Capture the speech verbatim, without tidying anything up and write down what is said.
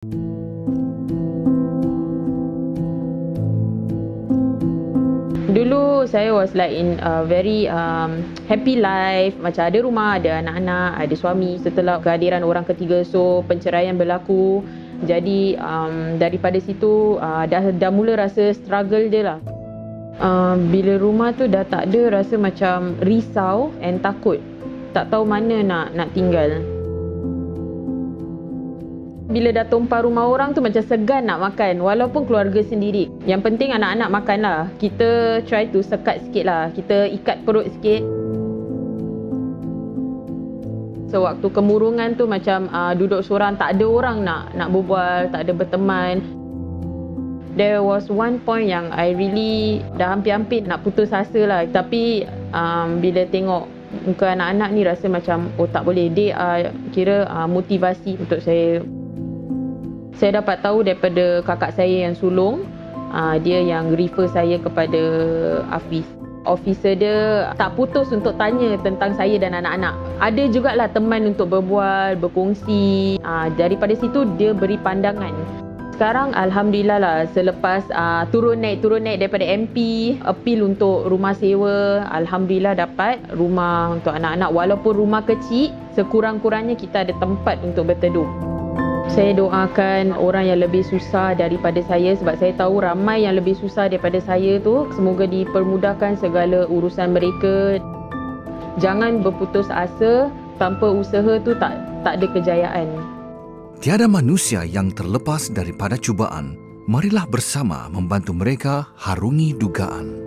Dulu saya was like in a very um, happy life. Macam ada rumah, ada anak-anak, ada suami. Setelah kehadiran orang ketiga, so penceraian berlaku. Jadi um, daripada situ uh, dah, dah mula rasa struggle dia lah. Uh, bila rumah tu dah tak ada, rasa macam risau and takut. Tak tahu mana nak nak tinggal. Bila dah tumpah rumah orang tu macam segan nak makan, walaupun keluarga sendiri. Yang penting anak-anak makan lah. Kita try to sekat sikit lah. Kita ikat perut sikit. So waktu kemurungan tu macam uh, duduk seorang, tak ada orang nak nak berbual, tak ada berteman. There was one point yang I really dah hampir-hampir nak putus asa lah. Tapi um, bila tengok muka anak-anak ni rasa macam oh tak boleh. Dia uh, kira uh, motivasi untuk saya. Saya dapat tahu daripada kakak saya yang sulung, uh, dia yang refer saya kepada A F Y S. Officer dia tak putus untuk tanya tentang saya dan anak-anak. Ada jugalah teman untuk berbual, berkongsi. Uh, daripada situ dia beri pandangan. Sekarang Alhamdulillah lah, selepas uh, turun naik turun naik daripada M P, appeal untuk rumah sewa, Alhamdulillah dapat rumah untuk anak-anak. Walaupun rumah kecil, sekurang-kurangnya kita ada tempat untuk berteduh. Saya doakan orang yang lebih susah daripada saya, sebab saya tahu ramai yang lebih susah daripada saya tu. Semoga dipermudahkan segala urusan mereka. Jangan berputus asa, tanpa usaha tu tak tak ada kejayaan. Tiada manusia yang terlepas daripada cubaan. Marilah bersama membantu mereka harungi dugaan.